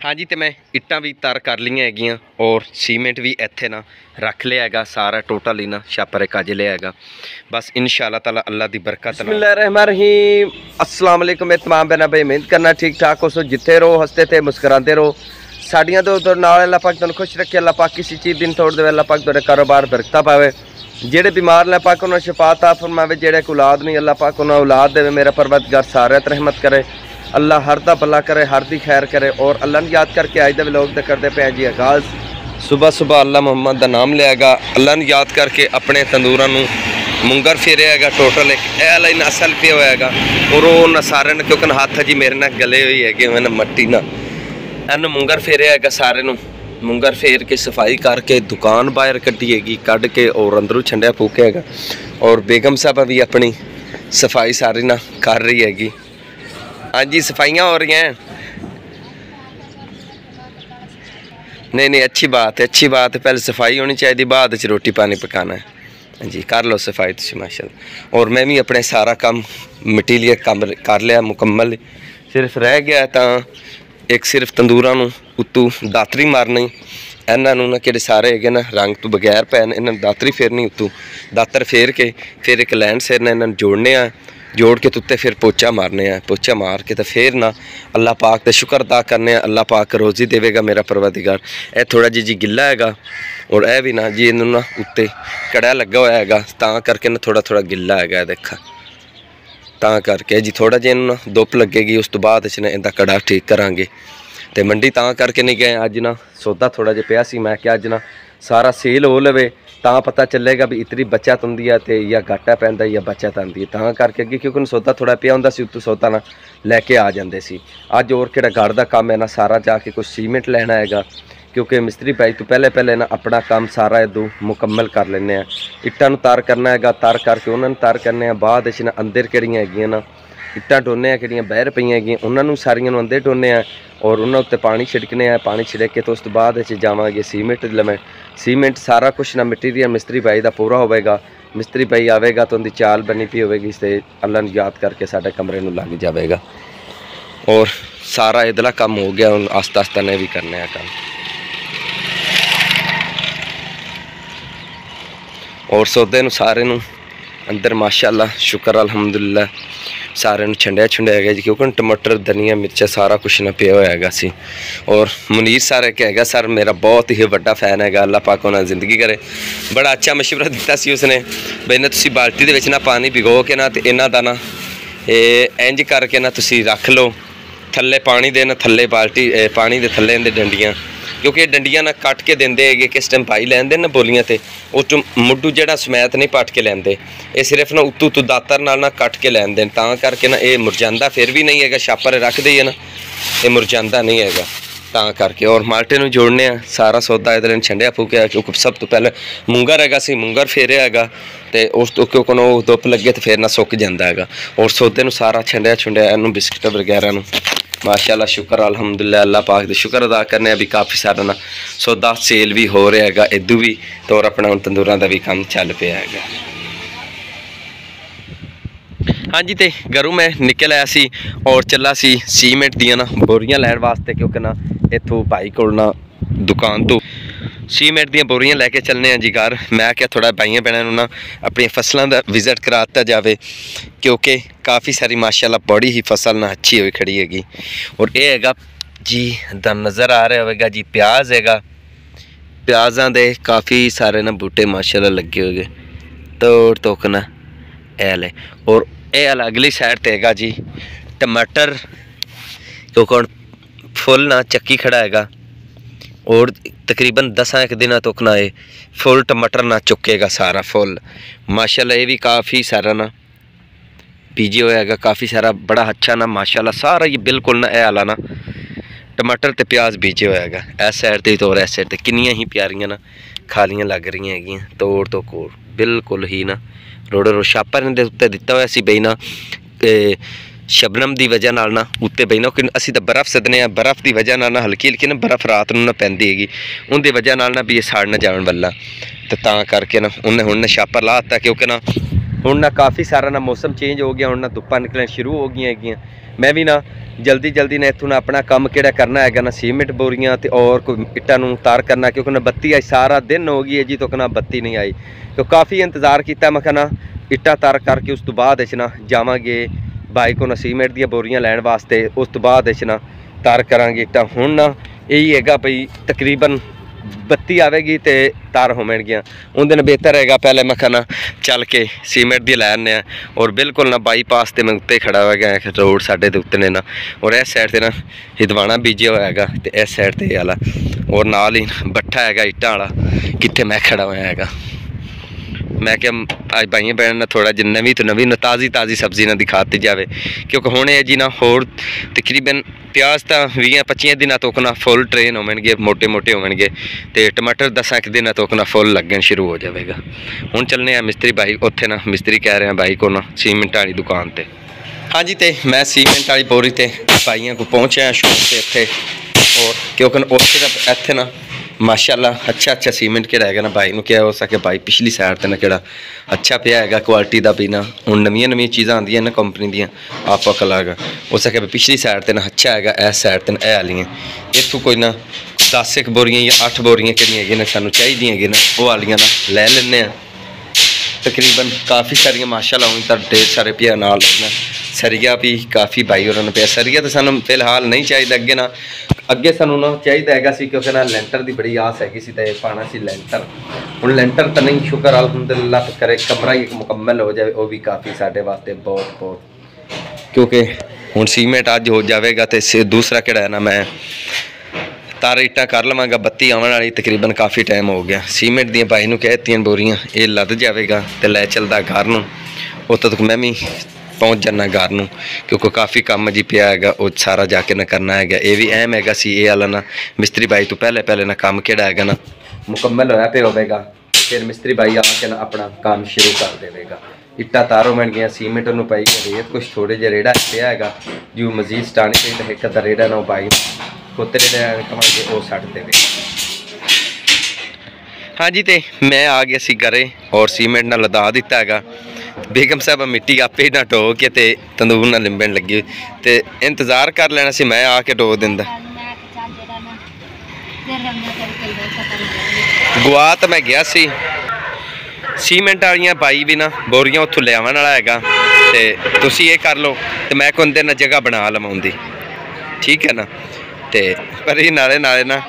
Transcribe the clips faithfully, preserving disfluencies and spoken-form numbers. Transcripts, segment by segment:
हाँ जी, तो मैं इट्टां भी तार कर लियां हैगियां और सीमेंट भी इत्थे ना रख लिया हैगा सारा टोटल ही ना छापर कज लिया हैगा। बस इंशाअल्लाह ताला अल्लाह दी बरकत। बिस्मिल्लाहिर्रहमानिर्रहीम। अस्सलाम वालेकुम। मैं तमाम बहना भाई मेहनत करना ठीक ठाक हो सो जिथे रहो हंसते थे मुस्कुराते रहो। साड़ियाँ तो तो नाल अल्लाह पाक तुहानूं खुश रखे। अल्लाह पाक किसी चीज़ दिन तोड़ दे। अल्लाह पाक तुहाडे कारोबार बरकत पावे। जेड़े बीमार अल्लाह पाक उन्हें शिफा अता फरमावे। जेड़े को औलाद नहीं अल्लाह पाक उन्हें औलाद देवे। मेरा परवरदिगार सारे ते रहमत करे। अल्लाह हर दा भला करे, हर दी खैर करे। और अल्लाह ने याद करके अज दे व्लॉग दे करदे पे जी आगाज़। सुबह सुबह अल्लाह मुहम्मद दा नाम लियागा। अल्लाह ने याद करके अपने तंदूरां नूं मुंगर फेरियागा। टोटल एक ए वाला ही नसल पे होएगा और वो सारे ने क्योंकि हाथ जी मेरे ना गले हुई है मैंने मट्टी ना एन मुंगर फेरियागा। सारे नूं मुंगर फेर के सफाई करके दुकान बाहर कड्डी हैगी कढ़ के और अंदरों छंडिया फूकेगा। और बेगम साहबा भी अपनी सफाई सारी ना कर रही हैगी। हाँ जी, सफाइयाँ हो रही हैं। नहीं नहीं, अच्छी बात है, अच्छी बात है। पहले सफाई होनी चाहिए, बाद च रोटी पानी पकाना है। हाँ जी, कर लो सफाई तुम माशाल्लाह। और मैं भी अपने सारा काम मटीरियल काम कर लिया मुकम्मल। सिर्फ रह गया तो एक सिर्फ तंदूरां नूं उत्तों दातरी मारनी। इन्हों ना कि सारे है ना रंग तो बगैर पैन इन्होंने दातरी फेरनी। उत्तों दातर फेर के फिर एक लैंड सेर ने इन्होंने जोड़ने आ। जोड़ के तुत्ते फिर पोचा मारने हैं। पोचा मार के तो फिर ना अल्लाह पाक का शुक्र अदा करने। अल्लाह पाक रोज़ी देवेगा मेरा परवरदिगार। यह थोड़ा जी जी गिला हैगा और यह भी ना जी इन्हों ना उत्ते कड़ा लगा हुआ हैगा तां करके ना थोड़ा थोड़ा गिला हैगा। देखा तां करके जी थोड़ा जिहा इन्हों ना धुप लगेगी उस तो बाद इस इहदा कड़ा ठीक करांगे। तो मंडी तां करके नहीं गए अज ना सौदा थोड़ा जिहा पिया सी। मैं क्या अज ना सारा सेल हो लवे तां पता चलेगा भी इतनी बचत होंदी है तो या घाटा पैंदा या बचत आती है। तां करके अगे क्योंकि सौदा थोड़ा पिया होंदा सी उत्तों सौदा ना लैके आ जाते सी। अज और किहड़ा घर का काम है ना सारा जाके कुछ सीमेंट लेना हैगा क्योंकि मिस्त्री भाई तो पहले पहले ना अपना काम सारा इदों मुकम्मल कर लेने। इट्टां नूं तार करना हैगा, तार करके उन्होंने तार करने बाद इस अंदर किहड़ियां हैगियां ना इट्टां डोने किहड़ियां बाहर पईयां हैगियां उन्होंने सारियां नूं अंदर डोने और उन्होंने उत्ते पानी छिड़कने आ। पानी छिड़क के तो उस तो बाद जावांगे सीमेंट लमें। सीमेंट सारा कुछ ना मटीरियल मिस्त्री भाई का पूरा होगा। मिस्त्री भाई आवेगा तो उनकी चाल बनी पी होगी तो अल्लाह ने याद करके साढ़े कमरे में लग जाएगा। और सारा इधला काम हो गया हूँ आस्ता आस्ता ने भी करने आ काम। और सौदे नूं सारे नूं अंदर माशाअल्लाह शुक्र अल्हम्दुलिल्लाह सारे नूं छंडिया छुंडिया है जी क्योंकि टमाटर धनिया मिर्चा सारा कुछ ना पिया होया हैगा सी। और मुनीर सर एक है सर मेरा बहुत ही बड़ा फैन है। अल्लाह पाक उन्हें जिंदगी करे। बड़ा अच्छा मशवरा दिता सी उसने बई ना तुसीं बाल्टी दे विच ना पानी भिगो के ना ते इन्हां दा ना इंज करके ना तुसीं रख लो थल्ले पानी दे ना थल्ले बाल्टी पानी दे थल्ले इहदे डंडियां क्योंकि डंडियां ना कट के देंदे है किस टाइम पाई लैंदे ना बोलियां ते उस मुड्डू जिहड़ा समैत नहीं पट के लैंदे ये सिर्फ ना उत्तों उत्तों दातर नाल ना कट के लैंदे तां करके ना ये मुरझांदा फिर भी नहीं है। छापर रख दईए ना ये मुरझांदा नहीं है तां करके। और माल्टे नूं जोड़ने आ सारा सौदा इधर छंडिया फूकिया क्योंकि सब तो पहले मुंगर हैगा सी मुंगर फेरिया हैगा तो उस तो क्योंकि वो धुप लगे तो फिर ना सुक जाता है। और सौदे नूं सारा छंडिया छुंडिया इनू बिस्किट वगैरह नूं माशाअल्लाह शुक्र अल्हम्दुलिल्लाह अल्लाह पाक दे शुक्र अदा करने अभी काफ़ी सारा ना सौदा सेल भी हो रहा है इदू भी तो और अपना तंदूरां का भी काम चल पिया है। हाँ जी, तो घरों मैं निकल आया सी और चला सी सीमेंट दियाँ ना बोरियां लैण वास्ते क्योंकि ना इत्थों भाई को ना दुकान तो सीमेंट दियाँ बोरियां लैके चलने हैं जी घर। मैं क्या थोड़ा भाइयों भैनों ना अपनी फसलों का विजिट कराता जाए क्योंकि काफ़ी सारी माशाल्लाह बड़ी ही फसल ना अच्छी हुई खड़ी हैगी। और ये हैगा जी दा नज़र आ रहा होगा जी प्याज हैगा। प्याज़ां दे काफ़ी सारे ना बूटे माशाल्लाह लगे हुए तोड़ तोक ना एल है। और ये अगली साइड ते हैगा जी टमाटर क्योंकि फुल ना चक्की खड़ा हैगा और तकरीबन दस एक दिन तक ना ये फुल टमाटर ना चुकेगा सारा फुल माशाल्लाह। ये भी काफ़ी सारा ना बीजे हुआ है काफ़ी सारा बड़ा अच्छा ना माशाल्लाह सारा ये बिल्कुल ना यह आला ना टमाटर ते प्याज बीजे हुआ है। इस साइड ते तो और इस साइड ते किन्नियां ही प्यारियां ना खालियां लग रही हैगियां तोड़ तो कोड़ बिल्कुल ही ना रोड़ो रो छापर ने उत्ते दिता हुआ सी बई ना शबनम की वजह नाल ना उत्ते बई ना असीं तो बर्फ़ सदने आ बर्फ़ की वजह नाल ना हल्की हल्की ना बर्फ़ रात नूं ना पैंदी हैगी उनकी वजह नाल ना भी ये सड़ ना जाण वाला तो तां करके ना उन्हें हुण छापर ला दिता क्योंकि ना हुण ना काफ़ी सारा ना मौसम चेंज हो गया हुण ना धुप्पां निकलण शुरू हो गई हैगियां। मैं भी ना जल्दी जल्दी ने इत्थों अपना काम किहड़ा करना है ना सीमेंट बोरियां ते और कोई इट्टां नूं तार करना, क्योंकि ना बत्ती आई सारा दिन हो गई है जी, तो ना बत्ती नहीं आई। तो काफ़ी इंतज़ार किया, मैं कहना इट्टां तार करके उस तो बाद ना जावांगे भाई को ना सीमेंट दी बोरियां लैण वास्ते, उस तो बाद ना तार करांगे इट्टां। हुण ना यही हैगा भई तकरीबन बत्ती आवेगी तो तार होवणगियां, उहदे नाल बेहतर हैगा पहले मैं कहना चल के सीमेंट दी लै आने। और बिल्कुल ना बाईपास ते मैं उत्ते खड़ा हो गया, रोड साडे दे उत्ते ने ना, और इस साइड ते ना हिदवाना बीजे होया हैगा ते इस साइड ते आला, और नाल ही भट्ठा हैगा इट्टां वाला, कित्थे मैं खड़ा होया हैगा। मैं क्या अज भाइयों भैन ने थोड़ा जी नवीं तो नवीं ताज़ी ताज़ी सब्जी ना दिखाती जाए, क्योंकि हुण है जी ना होर तकरीबन प्याज तो भी पच्चीस दिनों तक ना फुल ट्रेन होवणगे, मोटे मोटे होवणगे, तो टमाटर दसा एक दिन तक ना फुल लगन शुरू हो जाएगा। हुण चलने मिस्त्री भाई उत्थे ना, मिस्त्री कह रहे हैं भाई को ना सीमेंट वाली दुकान पर। हाँ जी, तो मैं सीमेंट वाली बोरी ते भाइयों को पहुँचा शॉप से इत्थे, और क्योंकि उत्थे इत्थे ना माशाअल्लाह अच्छा अच्छा सीमेंट किहड़ा है ना, भाई नूं क्या हो सके भाई पिछली साइड ते ना किहड़ा अच्छा पिया है क्वालिटी का भी ना, हुण नवीं नवीं चीज़ां आंदियां ना कंपनी दियां आपा कलाग हो सके पिछली साइड ते ना अच्छा है, इस साइड ते ना आलियां इत्थों कोई ना दस एक बोरियां या अठ बोरियां किहड़ियां हैगियां ने सानूं चाहीदियां हैगियां ना, वो आलियां ना लै लैने आ। तकरीबन काफ़ी सारियां माशाअल्लाह हुण तां ढेर सारे पिया नाल ना, सरिया भी काफ़ी भाई होरां नूं पिया। सरिया तो सानूं फिलहाल नहीं चाहिए, अगे ना अगे सानूं ना चाहिए हैगा सी, क्योंकि ना लैंटर की बड़ी आस हैगी सी, ते पाना सी लैंटर। हुण लैंटर तो नहीं, शुक्र अल्हम्दुलिल्लाह करे कमरा ही एक मुकम्मल हो जाए, वो भी काफ़ी साडे वास्ते बहुत बहुत, क्योंकि हुण सीमेंट अज हो जाएगा तो दूसरा किहड़ा है ना मैं तार इट्टां कर लवांगा, बत्ती आवन वाली तकरीबन काफ़ी टाइम हो गया। सीमेंट दी भाई नूं कहतियां बोरियां ये लद जाएगा तो लै चलदा घर नूं, उतों तक मैं भी पहुँच जाना घर नूं, क्योंकि काफ़ी काम जी पिया है वो सारा जाके ना करना है। ये भी अहम है सी ये वाला ना मिस्त्री भाई तो पहले पहले ना काम किहड़ा है ना मुकम्मल होया पे होगा, फिर मिस्त्री भाई आके ना अपना काम शुरू कर देगा। इट्टा तारों बन गया, सीमेंट उन्होंने पाई रेत कुछ थोड़े जे रेड़ा पिया है जो मजीद स्टानी चाहिए, एक अद्धा रेड़ा ना पाई कुत्ते रेड़े कमांगे वो सट देवे। हाँ जी, तो मैं आ गया सी घरे और सीमेंट ना लदा दिता है। बेगम साहब मिट्टी आपे ही ना ढो के ते तंदूर ना लिंबन लगी, तो इंतज़ार कर लेना सी मैं आके ढो दिंदा। गुआ तो मैं गया सी, सीमेंट वालियां भाई भी ना बोरियां उत्थों लियावन वाला हैगा, ते तुसी ये कर लो तो मैं कोई ना जगह बना लवाउंदी, ठीक है ना। ते पर ये नाले नाले ना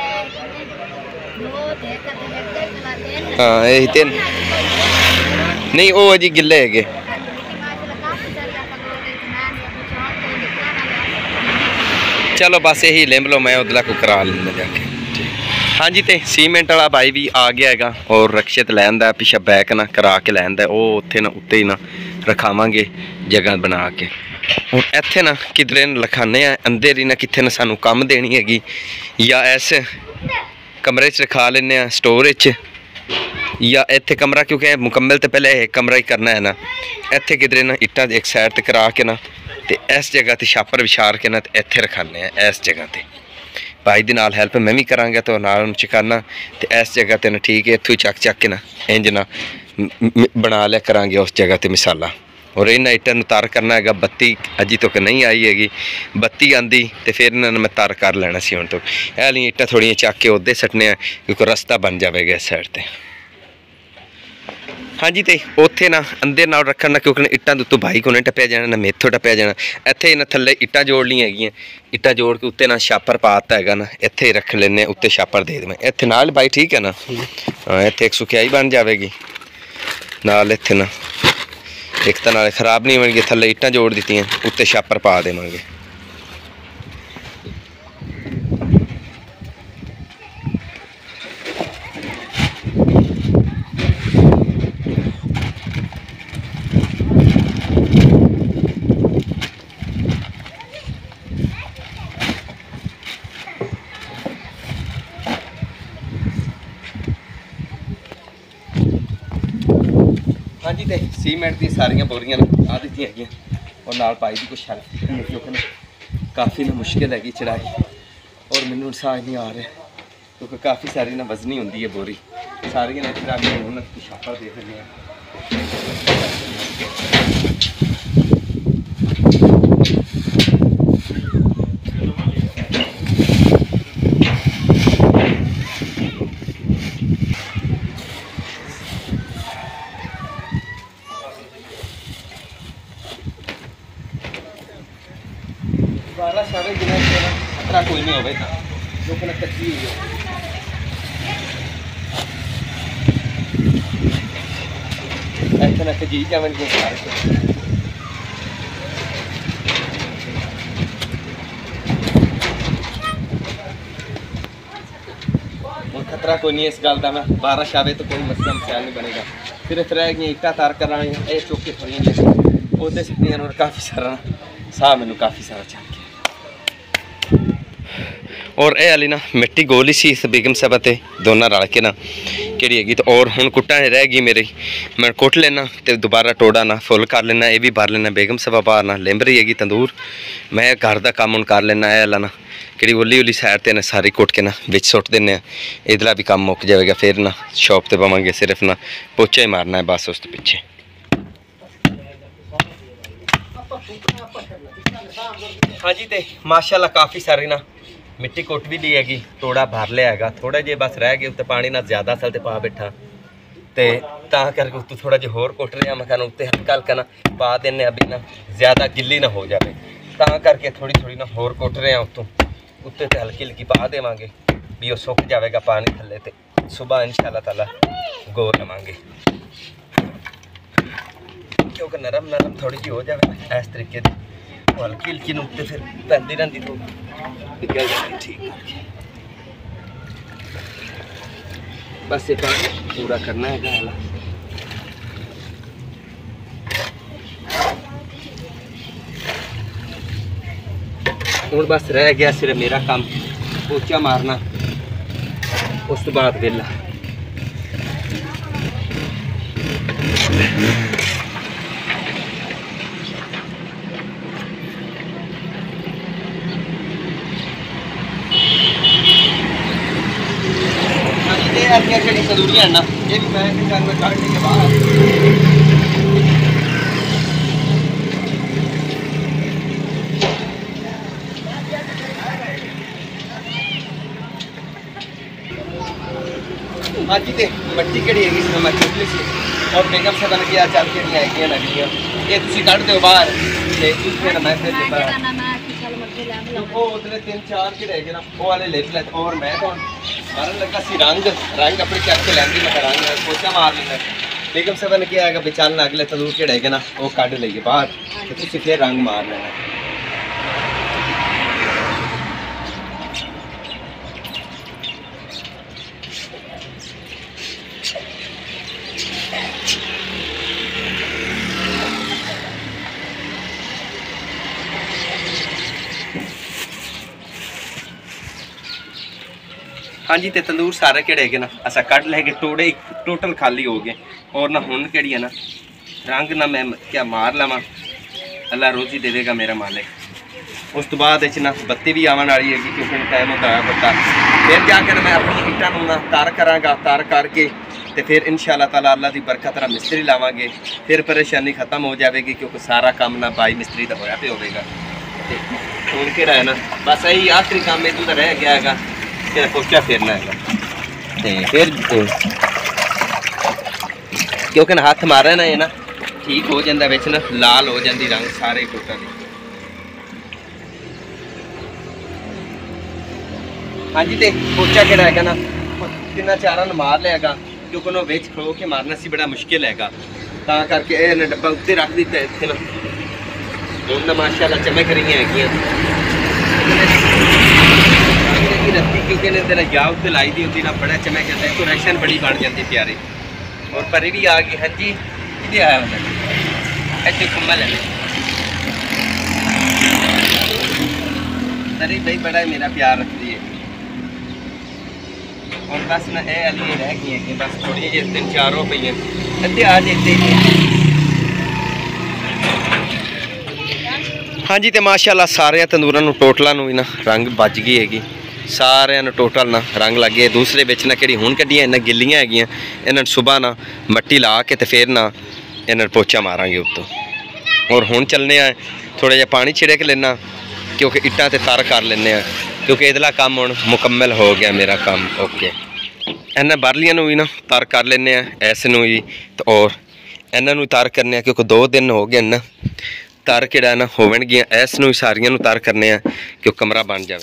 हाँ यही तीन नहीं वो जी गिले है, चलो बस यही लिंब लो, मैं उधला को करा लेना जाके। हाँ जी, तो सीमेंट वाला भाई भी आ गया है और रक्षित लैंदा पिछा बैक ना करा के लैंदा, वो उत्थे ना उत्ते ही ना रखावांगे जगह बना के। हुण इत्थे ना किधरे लखाने अंदर ही ना कित्थे ना सानू कम देनी हैगी, या इस कमरे च रखा लेने स्टोर च, या इत्थे कमरा क्योंकि मुकम्मल तो पहले एक कमरा ही करना है ना, इत्थे किधरे ना इट्टा एक साइड ते करा के ना ते इस जगह ते छापर विछार के ना ते इत्थे रखाने इस जगह ते। भाई दी नाल हेल्प मैं भी करांगा तो नाल चकाना ते इस जगह ते ना ठीक है, इत्थों चक चक के ना इंज ना बना लिया करांगे उस जगह ते मिसाला। और इन्हें इट्टां नूं तार करना है, बत्ती अजी तक नहीं आई हैगी, बत्ती आंदी तो फिर इन्होंने मैं तार कर लेना सी। हुण तो एह ली इट्टां थोड़ियां चक के उधर सट्टने क्योंकि रस्ता बन जाएगा इस साइड ते। हाँ जी, तो उत्थे ना अंदर नाल रखण ना, क्योंकि इट्टां दे उत्तों भाई को नहीं टप्पिया जाना ना मेथों टप्पिया जाना। इत्थे इन्हें थल्ले इट्टां जोड़ लियां हैगियां, इट्टां जोड़ के उत्ते ना छापर पाता है ना, इत्थे ही रख लेने उत्ते छापर दे देवें इत्थे नाल भाई, ठीक है ना। हाँ इत्थे एक सुखियाई बन जाएगी नाल, इत्थे ना एक तो नाले खराब नहीं होणगे, थल्ले इट्टां जोड़ दित्तियां उत्ते छापर पा देवांगे। हाँ जी, तो सीमेंट दी सारियां बोरियां ला दी है और नाल पाई दी कुछ हेल्प, क्योंकि काफ़ी ना मुश्किल हैगी चढ़ाई और मैनू साह नहीं आ रहा, क्योंकि काफ़ी सारी ना वजनी होंदी है बोरी सारियां इत्थे रख के हुण छापर दे दिंदे आ। खतरा कोई नहीं होगा जो ना कच्ची हुई है। ऐसा ना कजी जावन के और खतरा कोई नहीं इस गल का। मैं बारिश आवे तो कोई मसला मसाइल नहीं बनेगा। सिर्फ रह गई इट्टा तार करानी ये चौके थोड़ी उहदे सकदियां और काफ़ी सारा साह मैनू काफ़ी सारा चल गया। और यह हाली ना मिट्टी गोल ही सी इस बेगम साहब ते दोनों रल के ना केड़ी हैगी तो और हुण कुट्टा रह गई मेरी मैं कुट लेना तो दोबारा टोड़ा ना फुल कर लेना ये भी भर लेना। बेगम साहब बाहर ना लिंब रही हैगी तंदूर मैं घर का काम हुण कर लेना। यह हाला ना कि उली उली साइड ते ना सारी कुट के ना विच सुट देने इधला भी काम मुक जाएगा। फिर ना शॉप ते पवांगे सिर्फ ना पोचा ही मारना है बस उस तो पिछे। हाँ जी ते माशाल्लाह काफ़ी सारी ना मिट्टी कुट भी ली हैगी टोड़ा भर लिया हैगा। थोड़ा जे बस रह गए उत्ते पानी ना ज़्यादा सल ते पा बैठा ते तां करके उत्तों थोड़ा जो होर कुट रहा मैं कहना उत्ते हल्का हल्का ना पा देने अभी ना ज़्यादा गिल्ली ना हो जाए तां करके थोड़ी थोड़ी ना होर कुट रहे हैं उत्तों उत्ते ते हल्की हल्की पा देवांगे भी वो सुक जाएगा पानी थल्ले ते सुबह इंशाअल्लाह ताला गो लवांगे क्योंकि नरम नरम थोड़ी जी हो जाए इस तरीके की हल्की हल्की उत्ते फिर पैंदी रही तो निकल जाती ठीक करके। बस ये पानी पूरा करना है गाला। और बस रह गया सिर्फ मेरा काम पोचा मारना उस तो बाद वेला। तंदूरियां ना ये भी मैं काटने के बाद हाँ जी तो मट्टी कड़ी हैगी इसमें मैं चुटली सी और बेगम साहब ने किया चल के है लगियाँ ये तुम कट दो बाहर तो मैं फिर वो उतने तीन चार के रह गए ना वो वाले ले ले और मैं तो मारन लगा सी रंग रंग अपने चक के लैंदी मैं रंग पोचा मार लेना। बेगम साहब ने किया है बेचाल अगले तंदूर के रह गए ना वो कट लीए बाहर तो तुम फिर रंग मार लेना। हाँ जी तो तंदूर सारे केड़े है ना असा कट ले गए टोड़े टोटल खाली हो गए और ना हुन केड़ी है ना रंग ना मैं क्या मार लवा अल्लाह रोजी देगा मेरा मालिक। उस तो बाद ना बत्ती भी आवन वाली हैगी क्योंकि टाइम होता है बता फिर जाकर मैं अपनी ईटा ना तार कराँगा तार करके तो फिर इंशाअल्लाह ताला अल्लाह की बरकत नाल मिस्त्री लावांगे फिर परेशानी खत्म हो जाएगी क्योंकि सारा काम ना बाई मिस्त्री का होया पे होगा। हुन केड़ा है ना बस यही आखिरी काम में तो रह गया है फिर पोचा फेरना है फिर क्योंकि हाथ मारे ना ये ना ठीक हो जाता बिच ना लाल हो जाती रंग सारे टोटा की। हाँ जी तो पोचा केड़ा है ना तिना चारा मार लिया क्योंकि उन्होंने बिच खड़ो के मारना सी बड़ा मुश्किल है ता करके ये डब्बा उत्ते रख दिता इतने ना हुण ना माशाअल्लाह चमक रही है रत्ती क्योंकि तेरा या उत्ते लाई दी होती ना बड़ा चमक जाता है तो रैशन बड़ी बन जाती प्यारी। और परी भी आ गई। हाँ जी कि आया मतलब ऐसे कम्बल है परी भाई बड़ा मेरा प्यार रखती है। और बस ना ये अली रह गई है कि बस थोड़ी जी तीन चार हो पई अद्धे आ जाते। हाँ जी तो माशाअल्लाह सारे तंदूरां टोटलों भी ना रंग बज गई हैगी सारे टोटल ना रंग लग गए। दूसरे बिच ना कि हुण कड्डियां इन्ना गिल्लियां हैगियां इन्हां सुबह ना मट्टी ला के तो फिर ना इन्हां पोचा मारांगे उत्तों। और हुण चलने आ थोड़ा जिहा पानी छिड़क लेना क्योंकि इट्टां ते तर कर लेने क्योंकि इधला काम हुण मुकम्मल हो गया मेरा काम ओके। इन्हां बारलियां नूं भी ना तर कर लेने इस नूं भी तो और इन्हां नूं तर करने क्योंकि दो दिन हो गए ना तर किड़ा ना होवणगियां इस नूं सारियां नूं तर करने क्योंकि कमरा बन जाए।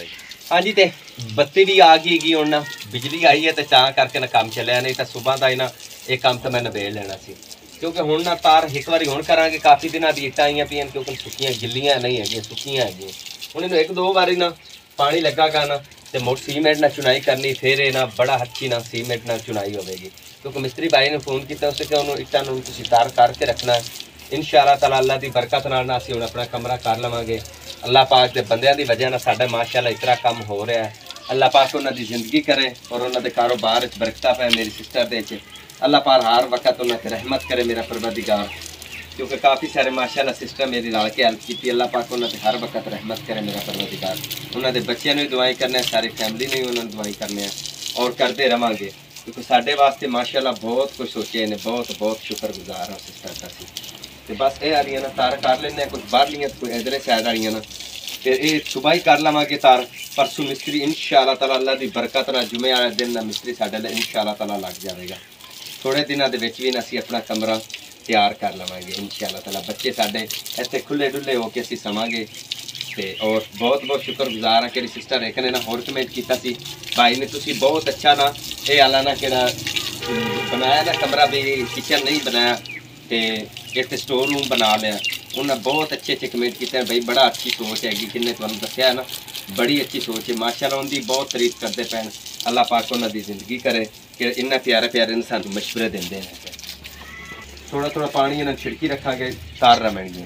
हाँ जी, तो बत्ती भी आ गई हैगी, हुण बिजली आई है तो तां करके ना काम चलिया, नहीं तो सुबह का ही ना ये काम तो मैं नबेड़ लेना सी, क्योंकि हुण ना तार एक बार हुण करांगे, काफ़ी दिनों दी इट्टां आईयां पईयां, क्योंकि सुक्कियां गिल्लियां नहीं है, सुक्कियां है। हुण इन्हूं एक दो बारी ना पानी लगागा ना तो मुड़ सीमेंट ना चुनाई करनी, फिर ये ना बड़ा अच्छी ना सीमेंट ना चुनाई होगी, क्योंकि मिस्त्री भाई ने फोन किया उससे कि उन्होंने इट्टां नूं तुसीं तार करके रखना है। इंशाअल्लाह ताला अल्लाह की बरकत नाल ना असीं हुण अपना कमरा कर लवांगे। अल्लाह पाक के बंदियां दी वजह नाल साडा माशाअल्लाह इतना काम हो रहा है। अल्लाह पाक उन्हां दी जिंदगी करे और उन्हां दे कारोबार च बरकतां पाए। मेरी सिस्टर दे च अल्लाह पाक हर वक्त उन्हां ते रहमत करे मेरा परवरदिगार, क्योंकि काफ़ी सारे माशाअल्लाह सिस्टर मेरी रल के हेल्प की। अल्लाह पाक उन्हां ते हर वक्त रहमत करे मेरा परवरदिगार। उन्हां दे बच्चों ने भी दुआई करने, सारी फैमिली ने भी उन्होंने दुआई करने और करते रवांगे, क्योंकि साढ़े वास्ते माशाअल्लाह बहुत कुछ सोचे ने। बहुत बहुत शुक्रगुजार हाँ सिस्टर का सी। तो बस ये आ रही ना तार कर लेने, कुछ बाहर लिया कोई इधर साइड आ रही ना, फिर ये सुबह ही कर लवांगे तार। परसों मिस्त्री इंशाअल्लाह ताला अल्लाह की बरकत ना जुमे वाले दिन ना मिस्त्री साढ़े लिए इंशाअल्लाह ताला लग जाएगा। थोड़े दिनों के विच भी असीं अपना कमरा तैयार कर लवांगे इंशाअल्लाह ताला। बच्चे साढ़े इत्थे खुले डुले होकर असीं सवांगे। ते और बहुत बहुत शुक्रगुजार हाँ कि सिस्टर एक ने ना होर कमेंट किया सी, भाई ने तुसी बहुत अच्छा ना ये आला ना कि बनाया ना कमरा भी, किचन नहीं बनाया तो एक स्टोर रूम बना लिया। उन्हें बहुत अच्छे अच्छे कमेंट किए, भाई बड़ा अच्छी सोच हैगी, जिन्हें तुहानूं दस्सिया है ना बड़ी अच्छी सोच है माशाअल्लाह। उनकी बहुत तारीफ करते पैन। अल्लाह पाक उन्हां दी जिंदगी करे कि इन्ना प्यारे प्यारे ने सानूं मशवरे देंदे हैं। थोड़ा थोड़ा पानी इन्हां छिड़की रखांगे, तार रवेंगे।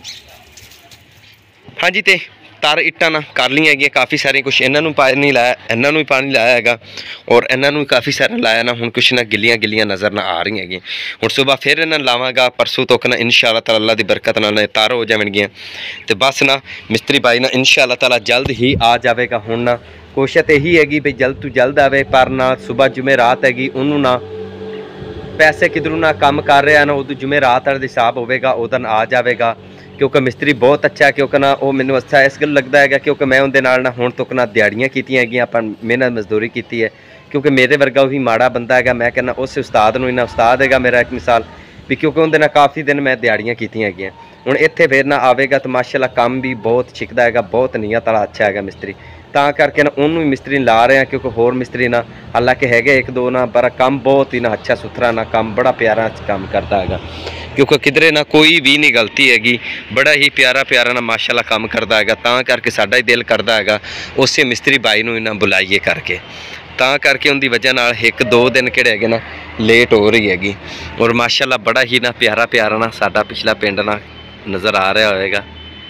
हाँ जी, तो तार इट्टां ना कर ली है काफ़ी सारी, कुछ इन्हों पानी लाया, इन्हों भी पानी लाया है और इन्हों भी काफ़ी सारा लाया ना। हुण कुछ ना गिलियां गिलियां नज़र ना आ रही है। हुण सुबह फिर इन्हों लावांगा, परसों तक ना इंशाअल्लाह ताला अल्लाह की बरकत नाल तार हो जाएगियां। तो बस ना मिस्त्री भाई ना इंशाअल्लाह ताला जल्द ही आ जाएगा। हुण ना कोशिश यही हैगी भी जल्द तो जल्द आवे, पर ना सुबह जुमे रात हैगी उन्होंने ना पैसे किधरों ना काम कर रहा ना, उदू जुमे रात वाले हिसाब होगा उस दिन आ जाएगा। क्योंकि मिस्त्री बहुत अच्छा है, क्योंकि ना वो मैंने अच्छा इस गल लगता है क्योंकि मैं उनके नाल ना हुण तक ना दिहाड़ियाँ कीतियां हैगियां, अपन मेहनत मजदूरी की है। क्योंकि मेरे वर्गा भी माड़ा बंदा है, मैं कहना उस उस्ताद नूं इन्ना उस्ताद है मेरा एक मिसाल भी, क्योंकि उनके ना काफ़ी दिन मैं दिहाड़ियाँ कीतियां हैगियां। हुण इत्थे फिर ना आवेगा तो माशाअल्लाह काम भी बहुत छिकदा है, बहुत नीयत वाला अच्छा है मिस्त्री। तां करके ना उन्होंने मिस्त्री ला रहे हैं, क्योंकि होर मिस्त्री ना हालांकि है एक दो ना, पर काम बहुत ही ना अच्छा सुथरा ना काम बड़ा प्यारा काम करता है। क्योंकि किधरे ना कोई भी नहीं गलती हैगी, बड़ा ही प्यारा प्यारा ना माशाअल्लाह काम करता है। तां करके साडा ही दिल करता है उस मिस्त्री भाई नूं इन्हां बुलाइए करके। तां करके उनकी वजह नाल एक दो दिन किहड़े हैगे ना लेट हो रही हैगी। और माशाअल्लाह बड़ा ही ना प्यारा प्यारा ना साडा पिछला पिंड ना नज़र आ रहा होएगा।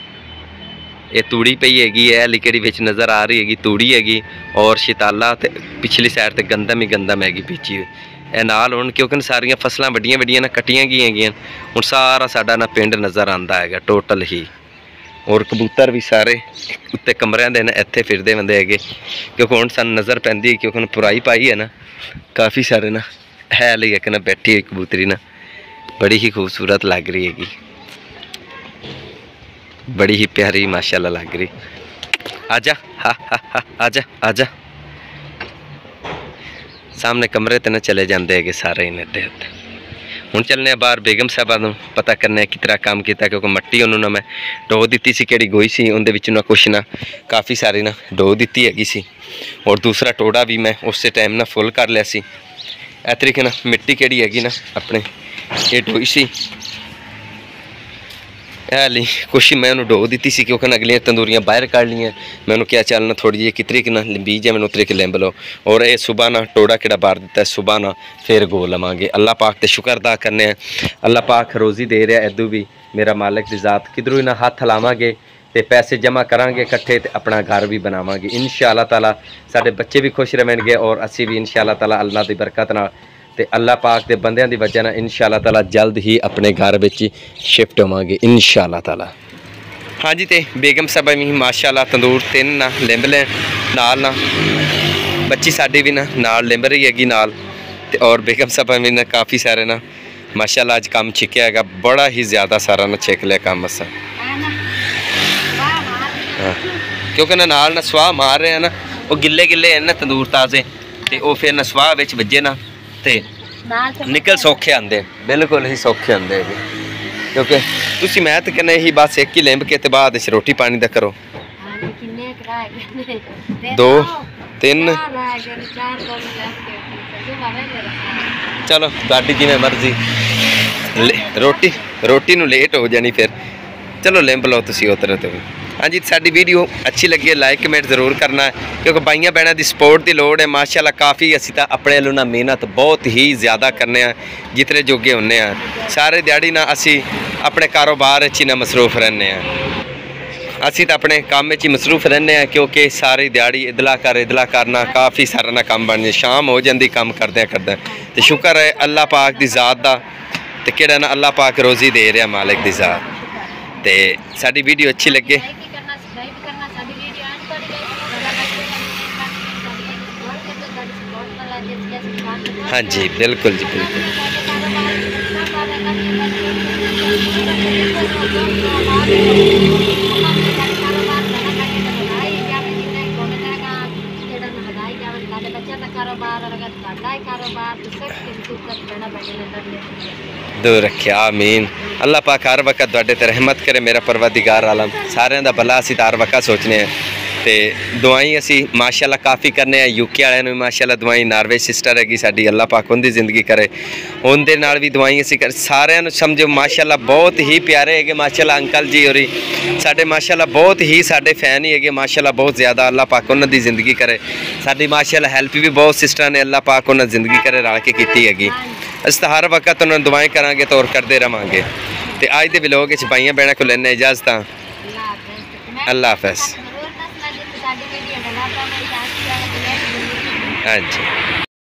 ये तूड़ी पई हैगी है लिकड़ी विच नज़र आ रही हैगी, तूड़ी हैगी और शिताला ते पिछली साइड ते गंदम ही गंदम हैगी पीछे ए नाल। हुण क्योंकि सारियां फसलां वड्डियां वड्डियां ना कट्टियां गई हैगियां, हुण सारा साडा ना पिंड नज़र आंदा हैगा टोटल ही। और कबूतर भी सारे उत्ते कमरिਆਂ ਦੇ ना इत्थे फिरदे बंदे हैगे, क्योंकि हुण सानूं नज़र पैंदी है क्योंकि पुराई पाई है ना काफ़ी सारे ना है ली एक ना बैठी हुई कबूतरी ना बड़ी ही खूबसूरत लग रही हैगी, बड़ी ही प्यारी माशाल्लाह लग रही। आजा हा हा हा आजा आजा, सामने कमरे ते ना चले जाते है सारे ही अद्धे अद्धे। हुण चलने बाहर बेगम साहबा नूं पता करने कि तरह काम किया, क्योंकि मट्टी उन्होंने मैं डो दी सी कि गोई सी उनके विच ना कुछ ना काफ़ी सारी ना डो दी हैगी सी। और दूसरा टोड़ा भी मैं उस टाइम ना फुल कर लिया सी। इस तरीके ना मिट्टी केड़ी हैगी ना अपने ये डोई सी ली कुछ मैं उन्होंने डो दी सी, क्योंकि अगलियां तंदूरियां बाहर कढ़ लियाँ। मैं उन्होंने क्या चलना थोड़ी जी कितरी कि ना बीज है मैंने उतरे के लिंब लो। और ये सुबह ना टोड़ा कि बार दिता है, सुबह ना फिर गो लवांगे। अल्लाह पाक ते शुक्र अदा करने हैं, अल्लाह पाक रोज़ी दे रहा इदू भी मेरा मालिक की ज़ात। किधरों ना हथ लावांगे तो पैसे जमा करांगे इकट्ठे तो अपना घर भी बनावांगे इंशाअल्लाह ताला। साडे बच्चे भी खुश रहेंगे और असी भी इंशाअल्लाह ताला अल्लाह की बरकत नाल ते अल्लाह पाक के बंदियां दी वजह नाल इंशाअल्लाह ताला जल्द ही अपने घर विच शिफ्ट होवांगे इंशाअल्लाह ताला। हाँ जी, तो बेगम साहबा भी माशाअल्लाह तंदूर तीन ना लिंब लें नाल ना बच्ची साडी भी ना नाल लिंब रही हैगी नाल। ते और बेगम साहबा भी ना काफ़ी सारे ना माशाअल्लाह अज काम छिकिया है, बड़ा ही ज़्यादा सारा ना छिक लिया काम असा। हाँ, क्योंकि ना नाल ना सुहा मार रहे हैं ना, वो गिले गिले हैं ना तंदूर ताज़े, तो वो फिर ना सुहा विच वजे ना ते निकल सौखे आते, बिल्कुल ही सौखे आते हैं। क्योंकि तुसी मैं तो कहना ही बस एक ही लिंब के बाद रोटी पानी दा करो। दो तीन चलो गाड़ी जिमें मर्जी रोटी रोटी नू लेट हो जानी फिर चलो लिंब लो तुसी उतरे तो हाँ जी साडी वीडियो अच्छी लगी है लाइक कमेंट जरूर करना है क्योंकि भाइयों बहनों की सपोर्ट की लोड़ है माशाल्लाह काफ़ी असी तो अपने वालों ना मेहनत बहुत ही ज़्यादा करने जितने जोगे होने सारे दिहाड़ी ना असी अपने कारोबार च ना मसरूफ रहने असी तो अपने काम ही मसरूफ रहने क्योंकि सारी दिहाड़ी इदला कर इदला करना काफ़ी सारा ना काम बन जाए शाम हो जाती काम करदे करदे तो शुक्र है अल्लाह पाक की ज़ात का तो किहड़ा ना अल्लाह पाक रोज़ी दे रहा मालिक की ज़ात तो साडी वीडियो अच्छी लगे हाँ जी बिल्कुल जी बिल्कुल दूर रखे आमीन अल्लाह पाक हर वक्त तुहाडे ते रहमत करे मेरा परवरदिगार आलम सारे दा भला असीं तार वक्त सोचने हैं ते दुआई असी माशाल्लाह काफ़ी करने यूके वाले माशाल्लाह दुआई नार्वे सिस्टर हैगी साडी अल्लाह पाक उनकी जिंदगी करे उनके नाल भी दुआई असी कर सारे समझो माशाल्लाह बहुत ही प्यारे है माशाल्लाह अंकल जी और साडे माशाल्लाह बहुत ही साडे फैन ही है माशाल्लाह बहुत ज़्यादा अल्लाह पाक उन्होंने जिंदगी करे साडी माशाल्लाह हेल्प भी बहुत सिस्टर ने अल्लाह पाक उन्होंने जिंदगी करे रल के की हैगी अस तो हर वक्त उन्होंने दुआएं करांगे तो और करते रहांगे तो अज के व्लॉग भाइयों बहनों को लेने इजाजत अल्लाह हाफिज़ हाँ जी।